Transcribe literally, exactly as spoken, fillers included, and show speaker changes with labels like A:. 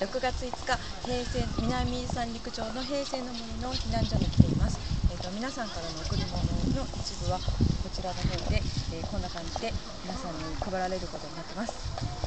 A: ろくがついつか、平成南伊豆山陸町の平成の森の避難所に来ています。えー、と皆さんからの贈り物の一部はこちらの方で、えー、こんな感じで皆さんに配られることになってます。